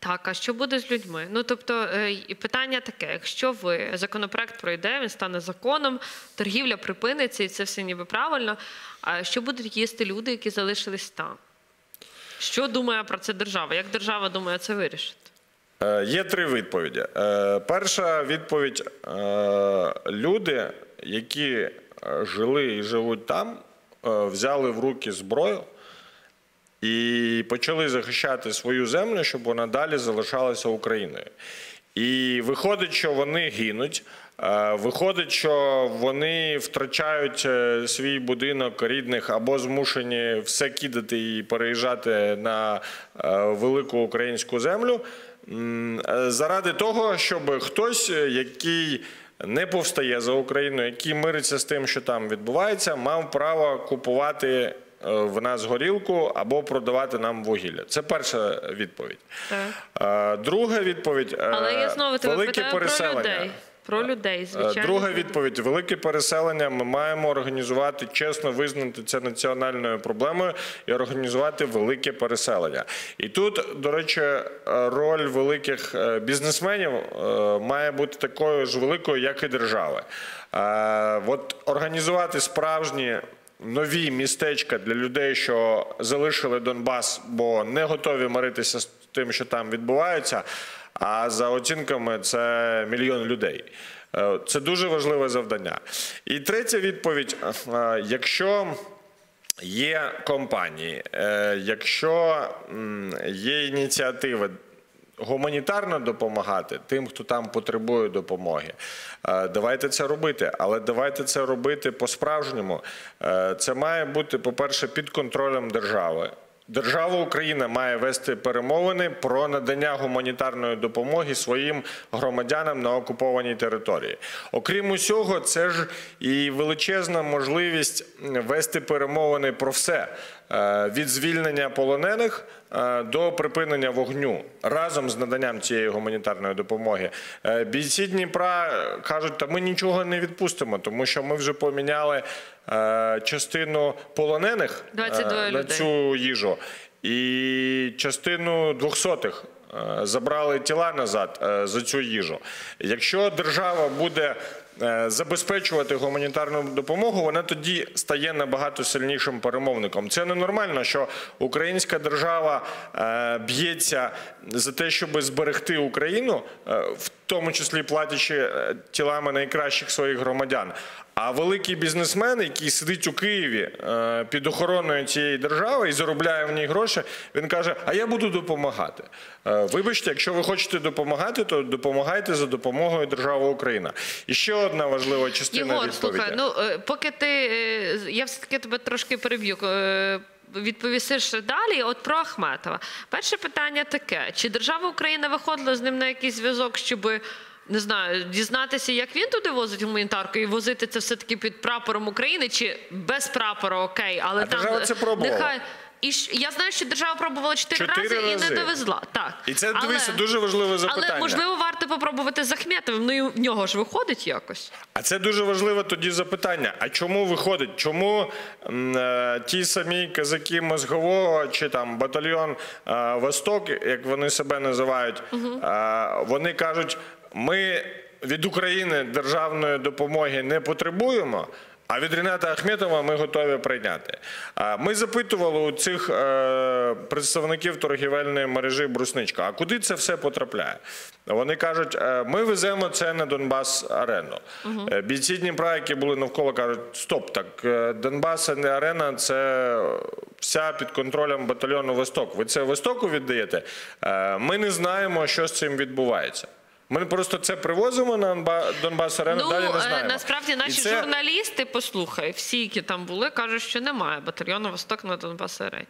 Так, а що буде з людьми? Ну, тобто, питання таке, якщо законопроект пройде, він стане законом, торгівля припиниться, і це все ніби правильно, а що будуть їсти люди, які залишились там? Що думає про це держава? Як держава думає це вирішити? Є три відповіді. Перша відповідь – люди, які жили і живуть там, взяли в руки зброю і почали захищати свою землю, щоб вона далі залишалася Україною. І виходить, що вони гинуть, виходить, що вони втрачають свій будинок рідних або змушені все кидати і переїжджати на велику українську землю, заради того, щоб хтось, який не повстає за Україну, який мириться з тим, що там відбувається, мав право купувати в нас горілку або продавати нам вугілля. Це перша відповідь. Друга відповідь – велике переселення. Про людей, звичайно. Друга відповідь – велике переселення. Ми маємо організувати, чесно визнати це національною проблемою і організувати велике переселення. І тут, до речі, роль великих бізнесменів має бути такою ж великою, як і держави. От організувати справжні нові містечка для людей, що залишили Донбас, бо не готові миритися з тим, що там відбувається, а за оцінками це 1 мільйон людей. Це дуже важливе завдання. І третя відповідь – якщо є компанії, якщо є ініціативи гуманітарно допомагати тим, хто там потребує допомоги, давайте це робити. Але давайте це робити по-справжньому. Це має бути, по-перше, під контролем держави. Держава Україна має вести перемовини про надання гуманітарної допомоги своїм громадянам на окупованій території. Окрім усього, це ж і величезна можливість вести перемовини про все. Від звільнення полонених до припинення вогню разом з наданням цієї гуманітарної допомоги. Бійці Дніпра кажуть, та ми нічого не відпустимо, тому що ми вже поміняли частину полонених на цю їжу і частину 200-х забрали тіла назад за цю їжу. Якщо держава буде забезпечувати гуманітарну допомогу, вона тоді стає набагато сильнішим перемовником. Це ненормально, що українська держава б'ється за те, щоб зберегти Україну, в тому числі платячи тілами найкращих своїх громадян. А великий бізнесмен, який сидить у Києві під охороною цієї держави і заробляє в ній гроші, він каже, а я буду допомагати. Вибачте, якщо ви хочете допомагати, то допомагайте за допомогою держави Україна. І ще одна важлива частина відповіді. Слухай, ну, поки я все-таки тебе трошки переб'ю, відповісиш далі, от про Ахметова. Перше питання таке, чи держава Україна виходила з ним на якийсь зв'язок, щоб, не знаю, дізнатися, як він туди возить гуманітарку і возити це все-таки під прапором України, чи без прапора, окей, але там... держава це пробувала. І я знаю, що держава пробувала 4 рази і не довезла. Так. І це, дивіться, дуже важливе запитання. Але, можливо, варто попробувати з Ахметовим, ну і в нього ж виходить якось. А це дуже важливе тоді запитання. А чому виходить? Чому ті самі казаки Мозгового, чи там батальйон «Восток», як вони себе називають, вони кажуть, ми від України державної допомоги не потребуємо, а від Ріната Ахметова ми готові прийняти. Ми запитували у цих представників торгівельної мережі «Брусничка», а куди це все потрапляє? Вони кажуть, ми веземо це на Донбас-арену. Бійці Дніпра, які були навколо, кажуть, стоп, так Донбас-арена – це вся під контролем батальйону «Восток». Ви це «Востоку» віддаєте? Ми не знаємо, що з цим відбувається. Ми просто це привозимо на Донбас-арену, далі не знаємо. Насправді наші журналісти, послухай, всі, які там були, кажуть, що немає батальйону «Восток» на Донбас-арені.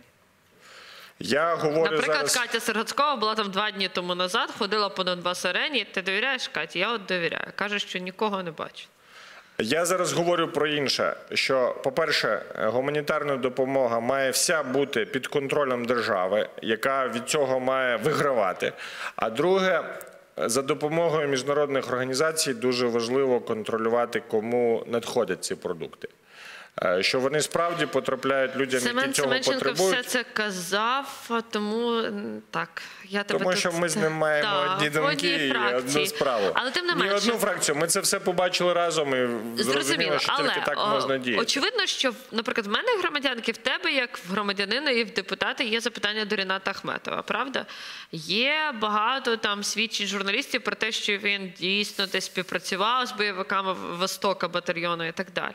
Наприклад, Катя Сергацькова була там 2 дні тому назад, ходила по Донбас-арені. Ти довіряєш, Каті? Я от довіряю. Каже, що нікого не бачить. Я зараз говорю про інше, що, по-перше, гуманітарна допомога має вся бути під контролем держави, яка від цього має вигравати. А друге, за допомогою міжнародних організацій дуже важливо контролювати, кому надходять ці продукти. що вони справді потрапляють людям, які Семен цього Семенченко потребують. все це казав, тому так, я тебе Тому тут... що ми з ним маємо Так, одні в думки одній і фракції. одну справу. Але тим не Ні менше. одну фракцію. Ми це все побачили разом і зрозуміли, що тільки так можна діяти. Очевидно, що, наприклад, в мене, як громадянки, в тебе, як в громадянина і в депутата, є запитання до Ріната Ахметова, правда? Є багато там свідчень журналістів про те, що він дійсно десь співпрацював з бойовиками Востока батальйону і так далі.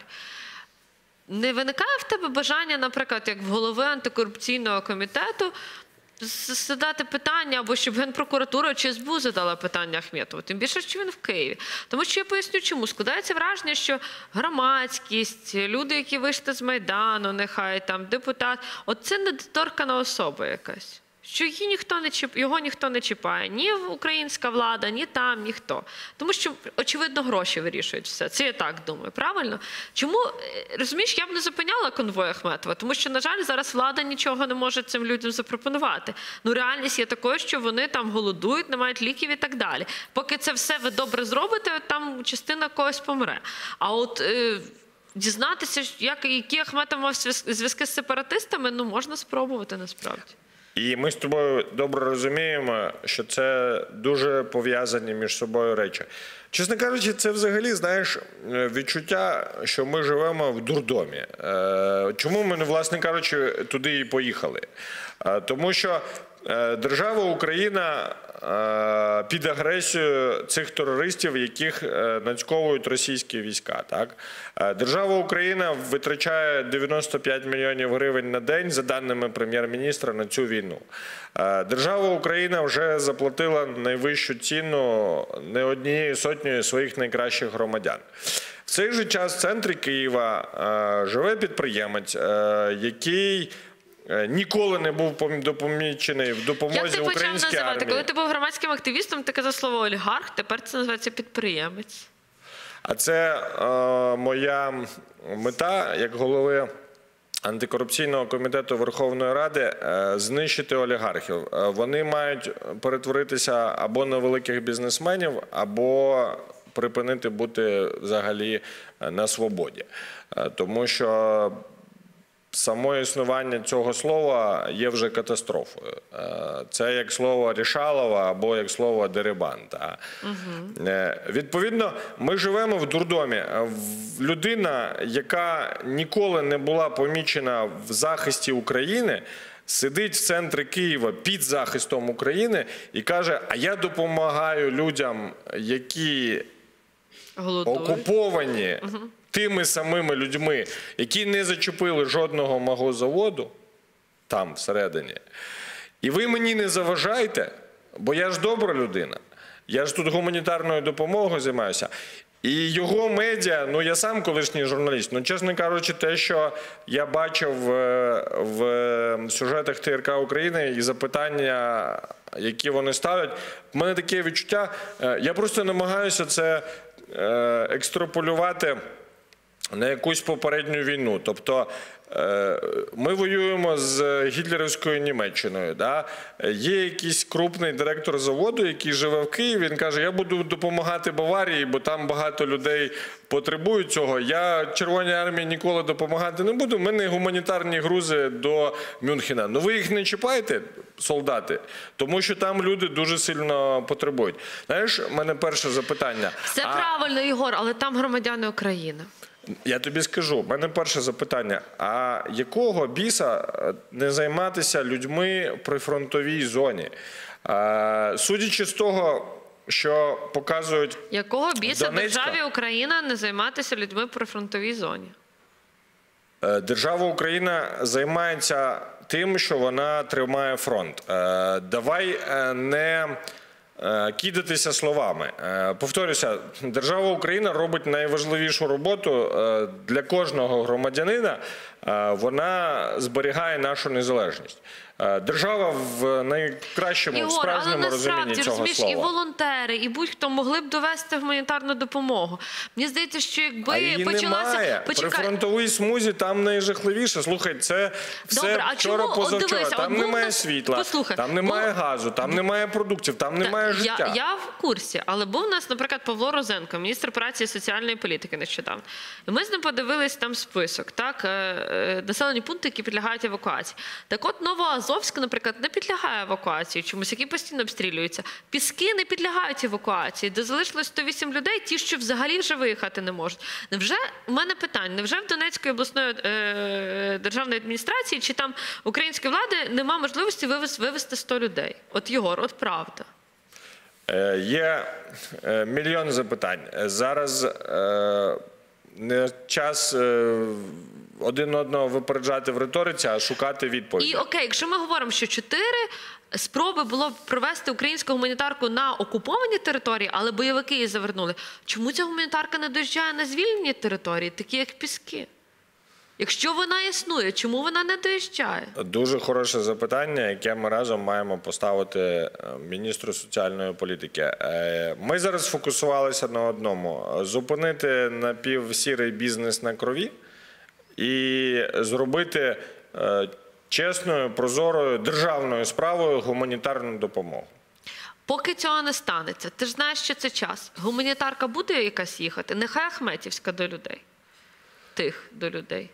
Не виникає в тебе бажання, наприклад, як в голови антикорупційного комітету, задати питання, або щоб Генпрокуратура чи СБУ задала питання Ахметову, тим більше, що він в Києві. Тому що я поясню, чому. Складається враження, що громадськість, люди, які вийшли з Майдану, нехай там, депутат, от це недоторкана особа якась. Що його ніхто не чіпає, ні українська влада, ні там, ніхто. Тому що, очевидно, гроші вирішують все. Це я так думаю, правильно? Чому, розумієш, я б не зупиняла конвой Ахметова, тому що, на жаль, зараз влада нічого не може цим людям запропонувати. Ну, реальність є такою, що вони там голодують, не мають ліків і так далі. Поки це все ви добре зробите, там частина когось помре. А от... дізнатися, які Ахметов мав зв'язки з сепаратистами, ну, можна спробувати насправді. І ми з тобою добре розуміємо, що це дуже пов'язані між собою речі. Чесно кажучи, це взагалі, знаєш, відчуття, що ми живемо в дурдомі. Чому ми, власне кажучи, туди і поїхали? Тому що держава Україна під агресією цих терористів, яких нацьковують російські війська. Так? Держава Україна витрачає 95 мільйонів гривень на день, за даними прем'єр-міністра, на цю війну. Держава Україна вже заплатила найвищу ціну не однією сотнею своїх найкращих громадян. В цей же час в центрі Києва живе підприємець, який ніколи не був допомічений в допомозі українській армії. Як ти почав називати? Коли ти був громадським активістом, ти казав слово олігарх, тепер це називається підприємець. А це моя мета, як голови антикорупційного комітету Верховної Ради, знищити олігархів. Вони мають перетворитися або на великих бізнесменів, або припинити бути взагалі на свободі. Тому що само існування цього слова є вже катастрофою. Це як слово Рішалова або як слово Дерибан. Відповідно, ми живемо в дурдомі. Людина, яка ніколи не була помічена в захисті України, сидить в центрі Києва під захистом України і каже, а я допомагаю людям, які окуповані тими самими людьми, які не зачепили жодного мого заводу, там всередині. І ви мені не заважайте, бо я ж добра людина. Я ж тут гуманітарною допомогою займаюся. І його медіа, ну я сам колишній журналіст, ну чесно кажучи, те, що я бачив в сюжетах ТРК України і запитання, які вони ставлять, в мене таке відчуття, я просто намагаюся це екстраполювати на якусь попередню війну. Тобто ми воюємо з гітлерівською Німеччиною. Да? Є якийсь крупний директор заводу, який живе в Києві, він каже, я буду допомагати Баварії, бо там багато людей потребують цього. Я Червоній армії ніколи допомагати не буду, в мене гуманітарні грузи до Мюнхена. Ну ви їх не чіпаєте, солдати, тому що там люди дуже сильно потребують. Знаєш, в мене перше запитання. Все правильно, Ігор, але там громадяни України. Я тобі скажу, в мене перше запитання, а якого біса не займатися людьми в прифронтовій зоні? Судячи з того, що показують якого біса Донецька, державі Україна не займатися людьми в прифронтовій зоні? Держава Україна займається тим, що вона тримає фронт. Давай не кидатися словами. Повторюся, держава Україна робить найважливішу роботу для кожного громадянина, вона зберігає нашу незалежність. Держава в найкращому, в справжньому розумінні цього розумієш, слова. і волонтери, і будь-хто могли б довести гуманітарну допомогу. Мені здається, що якби А її почалася... немає. При фронтовій смузі там найжахливіше. Слухай, це все Добре, а вчора, чому? позавчора. Дивися, Там був немає нас... світла, Послухай, там немає газу, там немає продуктів, там немає життя. Я в курсі, але був у нас, наприклад, Павло Розенко, міністр праці і соціальної політики нещодавно. І ми з ним подивились там список, так, населені пункти, які підлягають евакуації. Так от Новоазовськ, наприклад, не підлягає евакуації чомусь, які постійно обстрілюються. Піски не підлягають евакуації, де залишилось 108 людей, ті, що взагалі вже виїхати не можуть. Невже, у мене питання, невже в Донецької обласної державної адміністрації чи там української влади нема можливості вивезти 100 людей? От, Єгор, от правда. Є мільйон запитань. Зараз не час один одного випереджати в риториці, а шукати відповіді. І окей, якщо ми говоримо, що 4 спроби було провести українську гуманітарку на окуповані території, але бойовики її завернули, чому ця гуманітарка не доїжджає на звільнені території, такі як Піски? Якщо вона існує, чому вона не доїжджає? Дуже хороше запитання, яке ми разом маємо поставити міністру соціальної політики. Ми зараз сфокусувалися на одному – зупинити напівсірий бізнес на крові і зробити чесною, прозорою, державною справою гуманітарну допомогу. Поки цього не станеться, ти ж знаєш, що це час. Гуманітарка буде якась їхати? Нехай Ахметівська до людей. Тих до людей.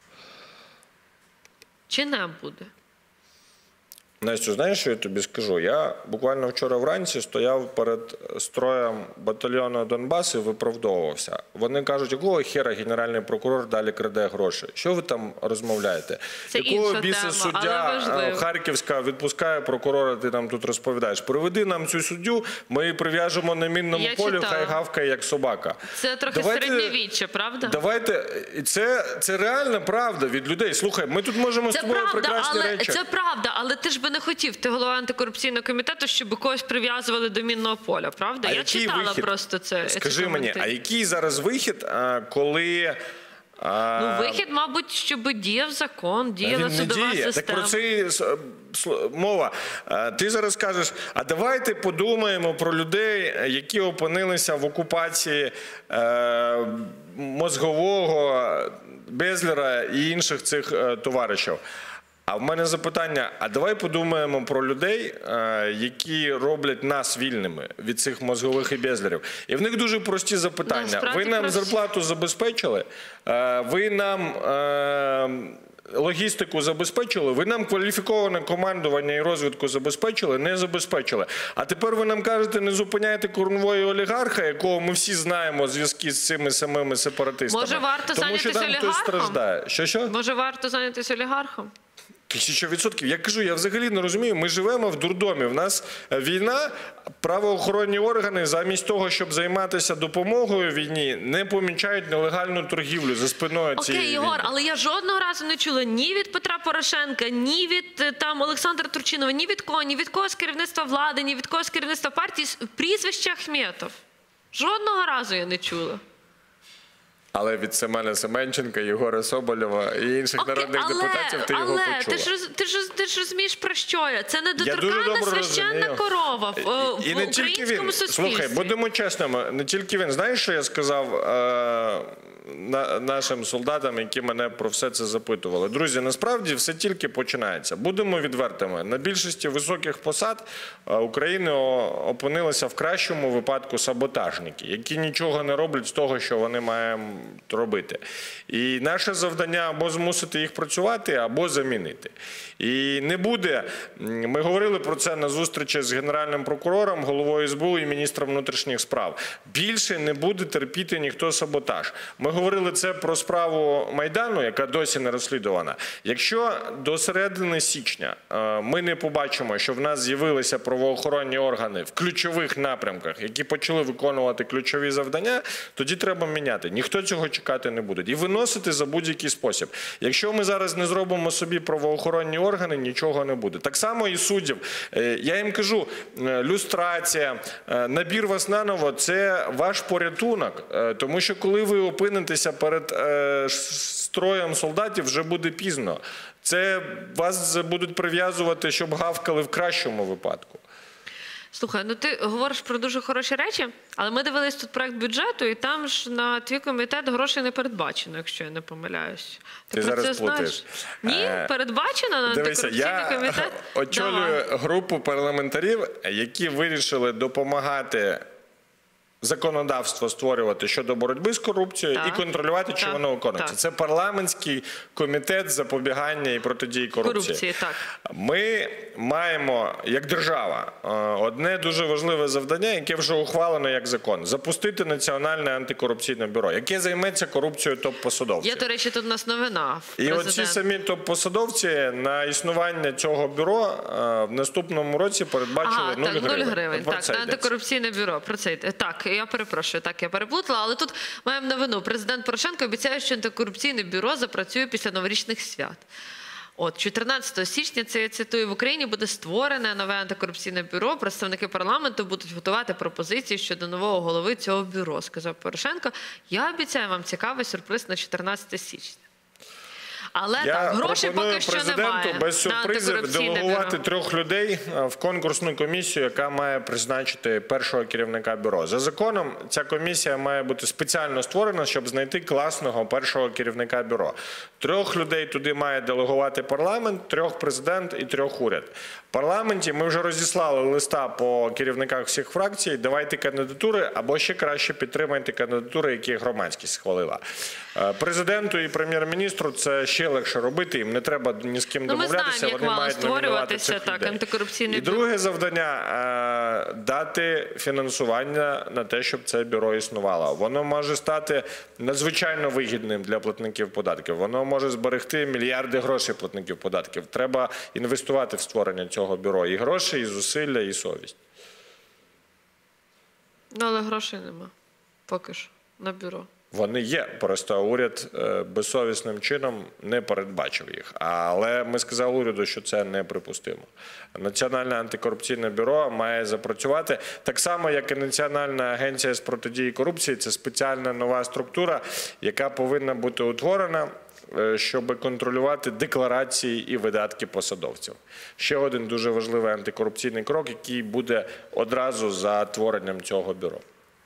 Чи не буде? Настю, знаєш, що я тобі скажу? Я буквально вчора вранці стояв перед строєм батальйону Донбас і виправдовувався. Вони кажуть, якого хера генеральний прокурор далі краде гроші? Що ви там розмовляєте? Це якого інша біса тема, суддя але важливо. Харківська відпускає прокурора, ти нам тут розповідаєш? Приведи нам цю суддю, ми її прив'яжемо на мінному Я полі, читала. хай гавкає, як собака. Це трохи середньовіччя, правда? Давайте, це реальна правда від людей. Слухай, ми тут можемо з тобою прекрасні речі. Це правда, але ти ж би не хотів, ти голова антикорупційного комітету, щоб когось прив'язували до мінного поля, правда? Я читала вихід? просто це. Скажи мені, а який зараз вихід, коли... Ну, вихід, мабуть, щоб діяв закон, діяла судова система. Так про це і мова. Ти зараз кажеш, а давайте подумаємо про людей, які опинилися в окупації Мозгового, Безлера і інших цих товаришів. А в мене запитання, а давай подумаємо про людей, які роблять нас вільними від цих мозгових і безлерів. І в них дуже прості запитання. Ви нам зарплату забезпечили? Ви нам логістику забезпечили? Ви нам кваліфіковане командування і розвідку забезпечили? Не забезпечили. А тепер ви нам кажете, не зупиняйте конвої олігарха, якого ми всі знаємо зв'язки з цими самими сепаратистами. Може, варто зайнятися олігархом? Що? Може, варто зайнятися олігархом? 1000%. Я кажу, я взагалі не розумію, ми живемо в дурдомі. В нас війна, правоохоронні органи замість того, щоб займатися допомогою війні, не помічають нелегальну торгівлю за спиною цієї Окей, війни. Єгор, але я жодного разу не чула ні від Петра Порошенка, ні від там Олександра Турчинова, ні від кого з керівництва влади, ні від кого з керівництва партії прізвища Ахметов. Жодного разу я не чула. Але від Семена Семенченка, Єгора Соболєва і інших народних депутатів ти його почула. Ти ж розумієш, про що я? Це недоторканна священна корова в українському суспільстві. Слухай, будемо чесними, не тільки він. Знаєш, що я сказав нашим солдатам, які мене про все це запитували? Друзі, насправді все тільки починається. Будемо відвертими. На більшості високих посад України опинилися в кращому випадку саботажники, які нічого не роблять з того, що вони мають робити. І наше завдання або змусити їх працювати, або замінити. І не буде, ми говорили про це на зустрічі з Генеральним прокурором, головою СБУ і міністром внутрішніх справ. Більше не буде терпіти ніхто саботаж. Ми говорили це про справу Майдану, яка досі не розслідувана. Якщо до середини січня ми не побачимо, що в нас з'явилися правоохоронні органи в ключових напрямках, які почали виконувати ключові завдання, тоді треба міняти. Ніхто цього чекати не буде. І виносити за будь-який спосіб. Якщо ми зараз не зробимо собі правоохоронні органи, нічого не буде. Так само і суддів. Я їм кажу, люстрація, набір вас наново – це ваш порятунок. Тому що коли ви опинитесь визнатися перед строєм солдатів вже буде пізно. Це вас будуть прив'язувати, щоб гавкали в кращому випадку. Слухай, ну ти говориш про дуже хороші речі, але ми дивились тут проект бюджету, і там ж на твій комітет грошей не передбачено, якщо я не помиляюсь. Ти про це зараз знаєш? плутаєш. Ні, передбачено на Дивися, антикорупційний комітет? я очолюю групу парламентарів, які вирішили допомагати законодавство створювати щодо боротьби з корупцією і контролювати, чи воно виконується. Це парламентський комітет запобігання і протидії корупції. Ми маємо, як держава, одне дуже важливе завдання, яке вже ухвалено як закон – запустити Національне антикорупційне бюро, яке займеться корупцією топ-посадовців. Є, до речі, тут у нас новина. І оці самі топ-посадовці на існування цього бюро в наступному році передбачили 0 гривень. Так, на антикорупційне бюро. Про це йде. Так, я перепрошую, так, я переплутала. Але тут маємо новину. Президент Порошенко обіцяє, що антикорупційне бюро запрацює після новорічних свят. От, 14 січня, це я цитую, в Україні буде створене нове антикорупційне бюро. Представники парламенту будуть готувати пропозиції щодо нового голови цього бюро, сказав Порошенко. Я обіцяю вам цікавий сюрприз на 14 січня. Але так, грошей поки що немає. Я пропоную президенту без сюрпризів делегувати 3 людей в конкурсну комісію, яка має призначити першого керівника бюро. За законом, ця комісія має бути спеціально створена, щоб знайти класного першого керівника бюро. 3 людей туди має делегувати парламент, 3 президент і 3 уряд. В парламенті ми вже розіслали листа по керівниках всіх фракцій. Давайте кандидатури, або ще краще підтримайте кандидатури, які громадськість схвалила. Президенту і прем'єр-міністру це ще легше робити, їм не треба ні з ким домовлятися, вони мають номінувати цих людей. І друге завдання – дати фінансування на те, щоб це бюро існувало. Воно може стати надзвичайно вигідним для платників податків, воно може зберегти мільярди грошей платників податків. Треба інвестувати в створення цього бюро. І гроші, і зусилля, і совість. Ну, але грошей нема. Поки що. На бюро. Вони є, просто уряд безсовісним чином не передбачив їх. Але ми сказали уряду, що це неприпустимо. Національне антикорупційне бюро має запрацювати так само, як і Національна агенція з протидії корупції. Це спеціальна нова структура, яка повинна бути утворена, щоб контролювати декларації і видатки посадовців. Ще один дуже важливий антикорупційний крок, який буде одразу за творенням цього бюро.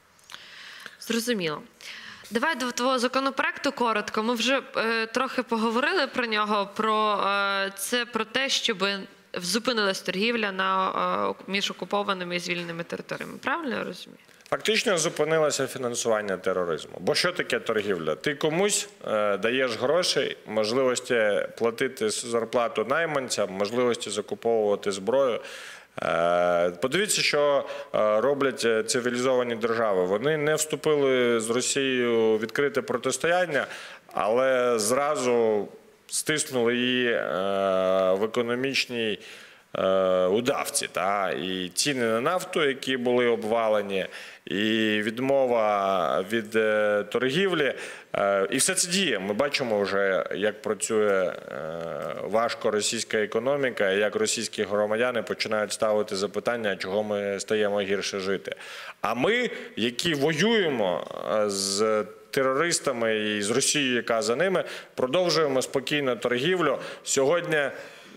Зрозуміло. Давай до твого законопроекту коротко. Ми вже трохи поговорили про нього, про те, щоб зупинилась торгівля між окупованими і звільненими територіями. Правильно я розумію? Фактично зупинилося фінансування тероризму. Бо що таке торгівля? Ти комусь даєш гроші, можливості платити зарплату найманцям, можливості закуповувати зброю. Подивіться, що роблять цивілізовані держави. Вони не вступили з Росією в відкрите протистояння, але зразу стиснули її в економічній удавці. І ціни на нафту, які були обвалені, і відмова від торгівлі. І все це діє. Ми бачимо вже, як працює важко російська економіка, і як російські громадяни починають ставити запитання, чого ми стаємо гірше жити. А ми, які воюємо з терористами і з Росією, яка за ними, продовжуємо спокійно торгівлю. Сьогодні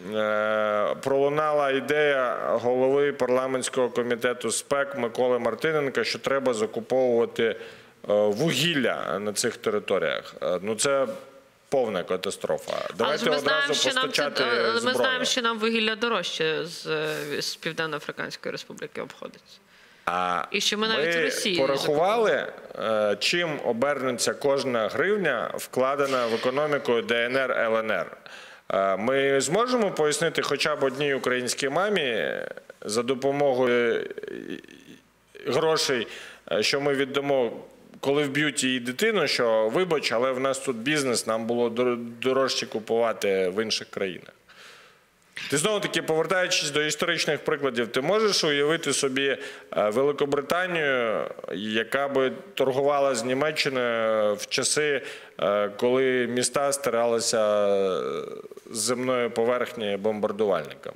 пролунала ідея голови парламентського комітету СПЕК Миколи Мартиненка, що треба закуповувати вугілля на цих територіях. Ну це повна катастрофа. Давайте одразу постачати зброю. Ми знаємо, що нам вугілля дорожче з Південно-Африканської Республіки обходиться. І що ми навіть в Росії порахували, чим обернеться кожна гривня, вкладена в економіку ДНР, ЛНР. Ми зможемо пояснити хоча б одній українській мамі за допомогою грошей, що ми віддамо, коли вб'ють її дитину, що вибач, але в нас тут бізнес, нам було дорожче купувати в інших країнах. Ти знову-таки, повертаючись до історичних прикладів, ти можеш уявити собі Великобританію, яка би торгувала з Німеччиною в часи, коли міста стиралися з земної поверхні бомбардувальниками?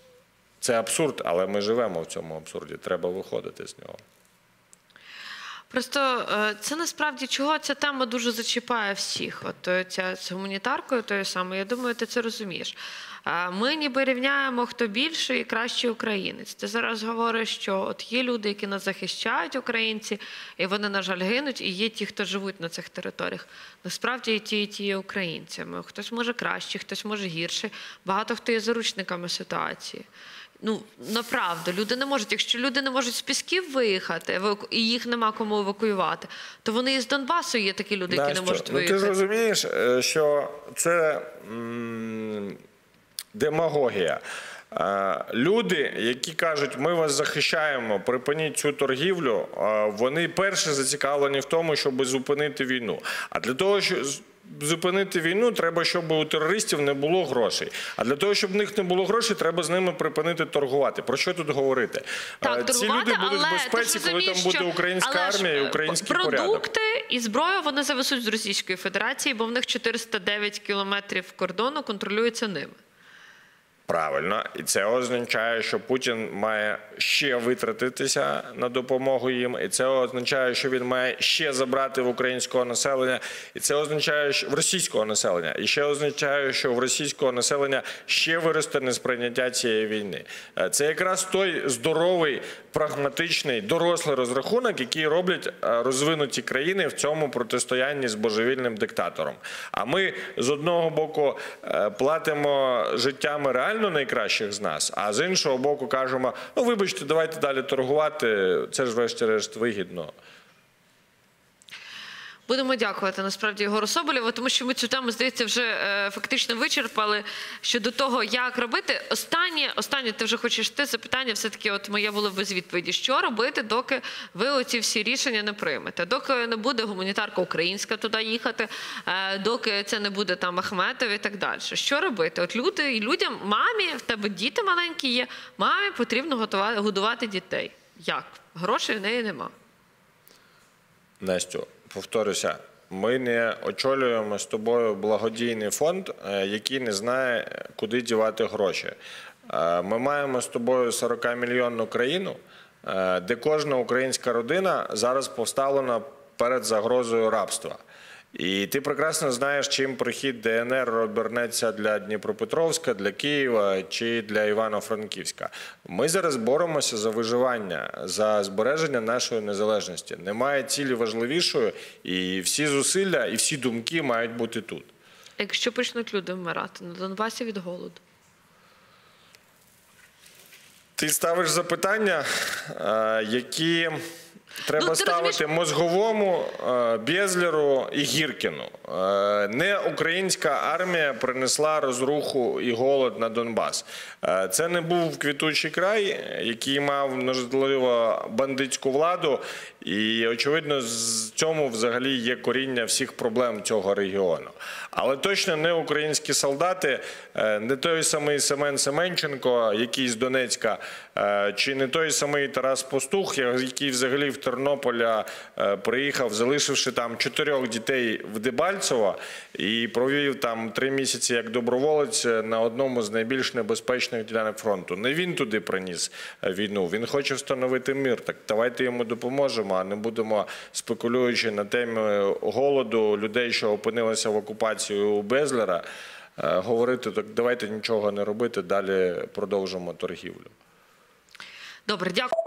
Це абсурд, але ми живемо в цьому абсурді, треба виходити з нього. Просто це насправді чого ця тема дуже зачіпає всіх. От ця з гуманітаркою тою самою, я думаю, ти це розумієш. Ми ніби рівняємо, хто більший і кращий українець. Ти зараз говориш, що от є люди, які нас захищають, українці, і вони, на жаль, гинуть, і є ті, хто живуть на цих територіях. Насправді і ті є українцями. Хтось може краще, хтось може гірше. Багато хто є заручниками ситуації. Ну, направду, люди не можуть. Якщо люди не можуть з Пісків виїхати, і їх нема кому евакуювати, то вони і з Донбасу є такі люди, які не можуть виїхати. Ти ж розумієш, що це демагогія. Люди, які кажуть, ми вас захищаємо, припиніть цю торгівлю, вони перші зацікавлені в тому, щоб зупинити війну. А для того, щоб зупинити війну, треба, щоб у терористів не було грошей. А для того, щоб в них не було грошей, треба з ними припинити торгувати. Про що тут говорити? Так, ці люди будуть в безпеці, коли там буде українська армія і український порядок. Продукти і зброю вони завезуть з Російської Федерації, бо в них 409 кілометрів кордону контролюється ними. Правильно. І це означає, що Путін має ще витратитися на допомогу їм. І це означає, що він має ще забрати в українського населення. І це означає, що в російського населення. І ще означає, що в російського населення ще виросте несприйняття цієї війни. Це якраз той здоровий, прагматичний, дорослий розрахунок, який роблять розвинуті країни в цьому протистоянні з божевільним диктатором. А ми з одного боку платимо життями реально найкращих з нас, а з іншого боку кажемо, ну вибачте, давайте далі торгувати, це ж врешті-решт вигідно. Будемо дякувати, насправді, Єгору Соболєву, тому що ми цю тему, здається, вже фактично вичерпали щодо того, як робити. Останнє, ти вже хочеш запитання, все-таки от моє було без відповіді. Що робити, доки ви оці всі рішення не приймете? Доки не буде гуманітарка українська туди їхати, доки це не буде там Ахметов і так далі. Що робити? От людям, мамі, в тебе діти маленькі є, мамі потрібно годувати дітей. Як? Грошей в неї нема. Настю, повторюся, ми не очолюємо з тобою благодійний фонд, який не знає, куди дівати гроші. Ми маємо з тобою 40-мільйонну країну, де кожна українська родина зараз поставлена перед загрозою рабства. І ти прекрасно знаєш, чим прихід ДНР обернеться для Дніпропетровська, для Києва чи для Івано-Франківська. Ми зараз боремося за виживання, за збереження нашої незалежності. Немає цілі важливішої, і всі зусилля, і всі думки мають бути тут. Якщо почнуть люди вмирати на Донбасі від голоду? Ти ставиш запитання, які треба ставити Мозговому, Безлеру і Гіркіну. Не українська армія принесла розруху і голод на Донбас. Це не був квітучий край, який мав, можливо, бандитську владу. І, очевидно, в цьому взагалі є коріння всіх проблем цього регіону. Але точно не українські солдати, не той самий Семен Семенченко, який з Донецька, чи не той самий Тарас Пастух, який взагалі в Тернополя приїхав, залишивши там 4 дітей в Дебальцево і провів там 3 місяці як доброволець на одному з найбільш небезпечних ділянок фронту. Не він туди приніс війну, він хоче встановити мир. Так давайте йому допоможемо, а не будемо, спекулюючи на темі голоду людей, що опинилися в окупації у Безлера, говорити, так давайте нічого не робити, далі продовжимо торгівлю. Добре, дякую.